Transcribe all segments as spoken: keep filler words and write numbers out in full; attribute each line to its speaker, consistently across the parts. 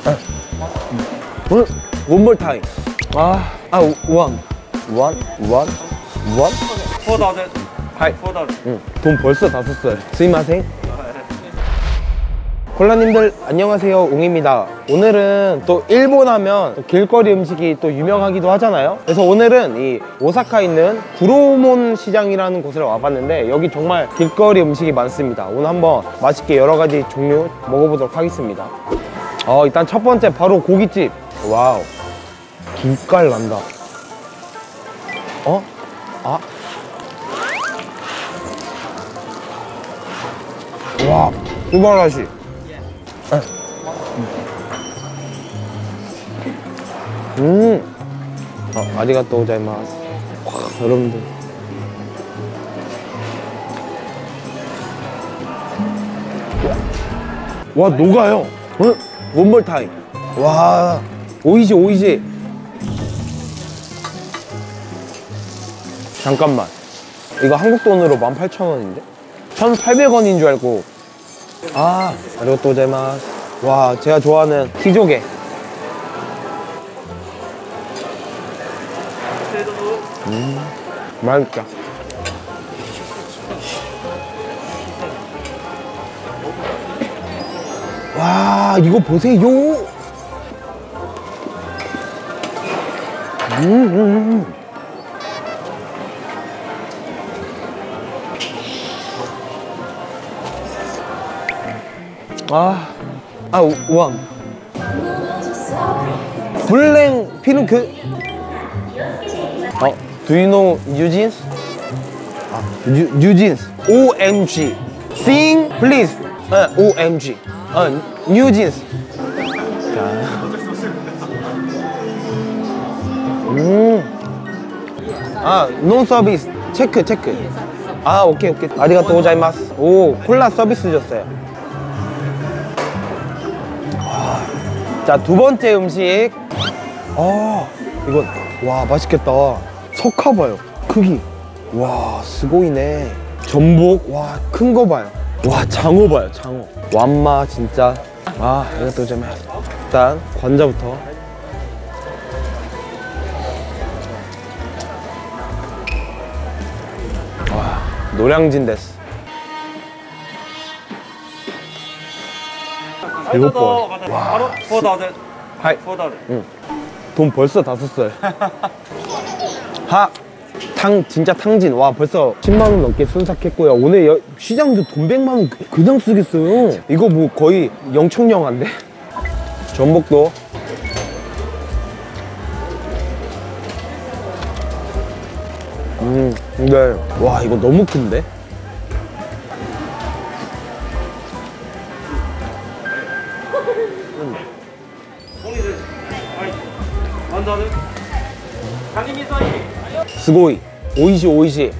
Speaker 1: 원 more time. 아, 아, 원, 원, 원, 원.
Speaker 2: 포다드.
Speaker 1: 하이.
Speaker 2: 포다드.
Speaker 1: 응, 돈 벌써 다 썼어요. 스미마셍. 콜라님들 안녕하세요, 웅입니다. 오늘은 또 일본 하면 또 길거리 음식이 또 유명하기도 하잖아요. 그래서 오늘은 이 오사카에 있는 구로몬 시장이라는 곳을 와봤는데 여기 정말 길거리 음식이 많습니다. 오늘 한번 맛있게 여러 가지 종류 먹어보도록 하겠습니다. 어, 일단 첫 번째 바로 고깃집. 와우, 김깔 난다. 어? 아? 와, 수바라시. 음, 어, 아리가또 고자이마스. 와, 여러분들. 와, 녹아요. 어? 원몰 타임. 와, 오이시, 오이시. 잠깐만. 이거 한국 돈으로 만 팔천 원인데? 천팔백 원인 줄 알고. 아, 아리가또 고자이마스. 와, 제가 좋아하는 키조개. 음, 맛있다. 와, 이거 보세요. 음, 음, 음. 아, 아, 왕. 블랭 피누크. 어, do you know 뉴진스? 아, 뉴, 뉴진스. 오 엠 지. Sing, please. 어, 오 엠 지. 어, 뉴진스. 자. 음. 아, 노 서비스. 체크, 체크. 아, 오케이, 오케이. 아리가또 고자이마스. 오, 콜라 서비스 줬어요. 자, 두 번째 음식. 아, 이거, 와, 맛있겠다. 석화 봐요, 크기. 와, 스고이네. 전복, 와, 큰 거 봐요. 와, 장어 봐요, 장어. 완마, 진짜. 아, 이것도 좀 해. 일단, 관자부터. 와, 노량진 데스. 일곱 번.
Speaker 2: 와. 포다드.
Speaker 1: 하이.
Speaker 2: 포다드.
Speaker 1: 응. 돈 벌써 다 썼어요. 하! 탕, 진짜 탕진. 와, 벌써 십만 원 넘게 순삭했고요. 오늘 여, 시장도 돈 백만 원 그냥 쓰겠어요. 이거 뭐 거의 영청영한데? 전복도. 음, 근데, 와, 이거 너무 큰데? 스고이. 오이시, 오이시.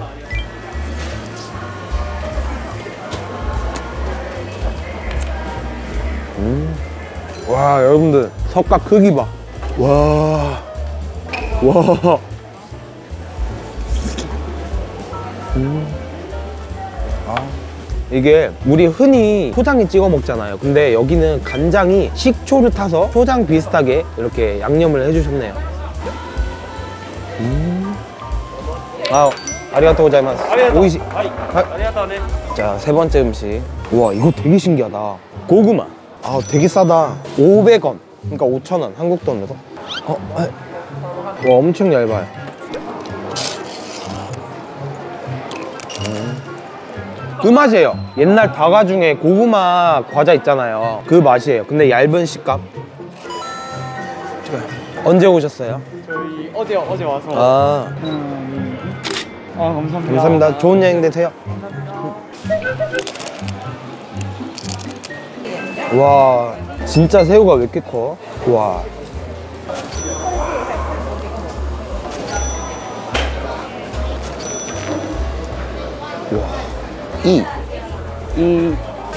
Speaker 1: 음. 와, 여러분들 석가 크기 봐. 와, 와. 음. 아, 이게 우리 흔히 초장에 찍어 먹잖아요. 근데 여기는 간장이 식초를 타서 초장 비슷하게 이렇게 양념을 해주셨네요. 음. 아, 아리가또 고자이마스. 오이시.
Speaker 2: 아리가또네.
Speaker 1: 자, 세 번째 음식. 와, 이거 되게 신기하다. 고구마. 아, 되게 싸다. 오백 원. 그러니까 오천 원 한국 돈으로. 어, 아, 와, 엄청 얇아요. 음. 그 맛이에요. 옛날 다과 중에 고구마 과자 있잖아요. 그 맛이에요. 근데 얇은 식감. 언제 오셨어요?
Speaker 2: 저희 어제 어제 와서.
Speaker 1: 아,
Speaker 2: 음. 아, 감사합니다.
Speaker 1: 감사합니다. 좋은 여행 되세요. 와, 진짜 새우가 왜 이렇게 커? 와. 와. 이. 이.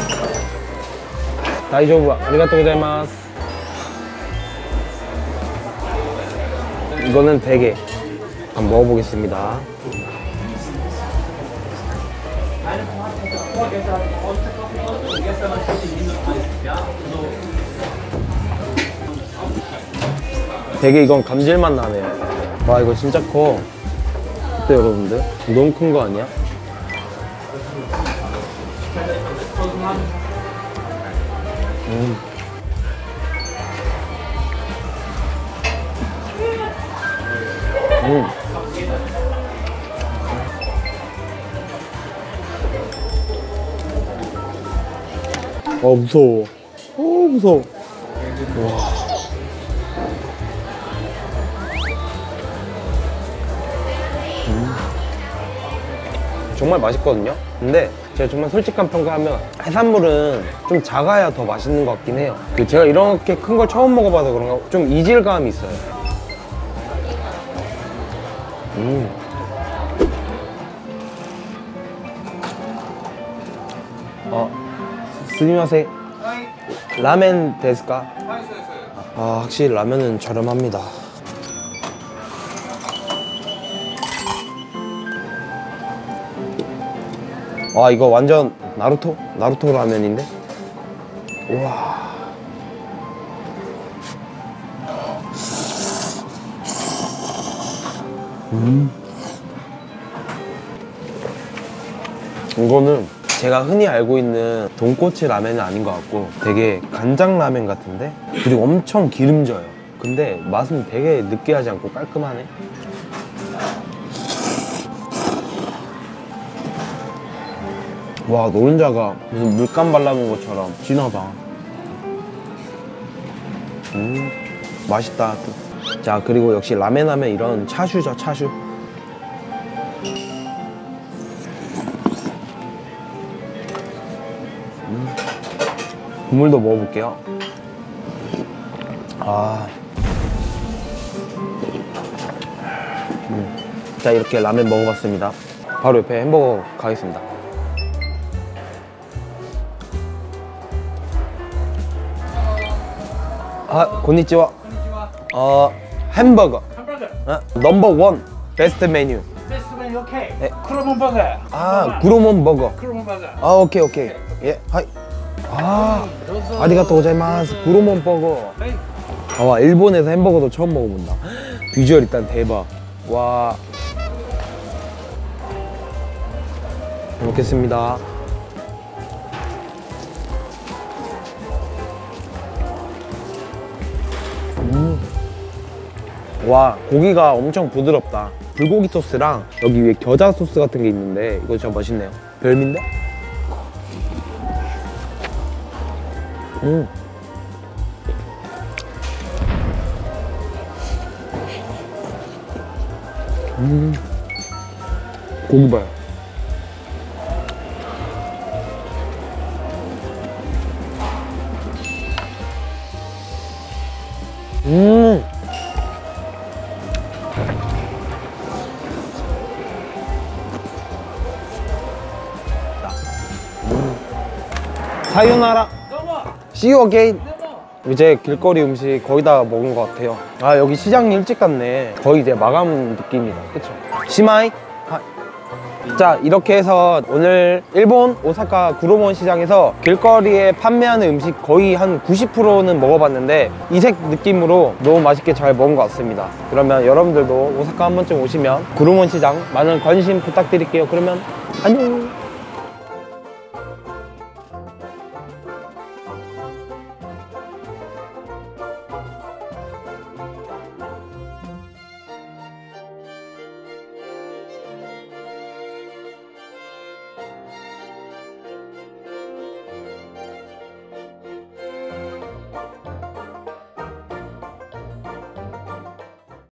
Speaker 1: 다이조부. 아리가또 고자이마스. 이거는 대게. 한번 먹어보겠습니다. 되게 이건 감질맛 나네요. 와, 이거 진짜 커. 어때 여러분들? 너무 큰 거 아니야? 음. 음. 어, 무서워. 어, 무서워. 와. 음. 정말 맛있거든요? 근데 제가 정말 솔직한 평가하면 해산물은 좀 작아야 더 맛있는 것 같긴 해요. 그 제가 이렇게 큰 걸 처음 먹어봐서 그런가 좀 이질감이 있어요. 음. 어, 스미마세. 라멘 데스까? 아, 확실히 라면은 저렴합니다. 와, 이거 완전 나루토? 나루토 라면인데? 우와. 음. 이거는 제가 흔히 알고 있는 돈코츠 라면은 아닌 것 같고 되게 간장 라면 같은데? 그리고 엄청 기름져요. 근데 맛은 되게 느끼하지 않고 깔끔하네. 와, 노른자가 무슨 물감 발라놓은 것처럼 진하다. 음, 맛있다. 자, 그리고 역시 라멘 하면 이런 차슈죠, 차슈. 음. 국물도 먹어볼게요. 아. 음. 자, 이렇게 라멘 먹어봤습니다. 바로 옆에 햄버거 가겠습니다. 아, 고니치와. 어, 햄버거.
Speaker 2: 햄버거.
Speaker 1: 어, 넘버 원 베스트 메뉴.
Speaker 2: 베스트 메뉴 오케이.
Speaker 1: 네.
Speaker 2: 크로몬 버거.
Speaker 1: 아, 구로몬 버거.
Speaker 2: 크로몬 버거.
Speaker 1: 아, 오케이 오케이. 예, 하이. 아, 아리가또 고자이마스. 구로몬 버거.
Speaker 2: 네.
Speaker 1: 아, 와, 일본에서 햄버거도 처음 먹어본다. 비주얼 일단 대박. 와. 잘 먹겠습니다. 음. 와, 고기가 엄청 부드럽다. 불고기 소스랑 여기 위에 겨자 소스 같은 게 있는데 이거 진짜 맛있네요. 별미인데? 음. 음. 고기 봐요. 음. 음. 사요나라. See you again. 이제 길거리 음식 거의 다 먹은 것 같아요. 아, 여기 시장 일찍 갔네. 거의 이제 마감 느낌이다. 그쵸? 시마이. 하. 자, 이렇게 해서 오늘 일본 오사카 구로몬 시장에서 길거리에 판매하는 음식 거의 한 구십 퍼센트는 먹어봤는데 이색 느낌으로 너무 맛있게 잘 먹은 것 같습니다. 그러면 여러분들도 오사카 한 번쯤 오시면 구로몬 시장 많은 관심 부탁드릴게요. 그러면 안녕.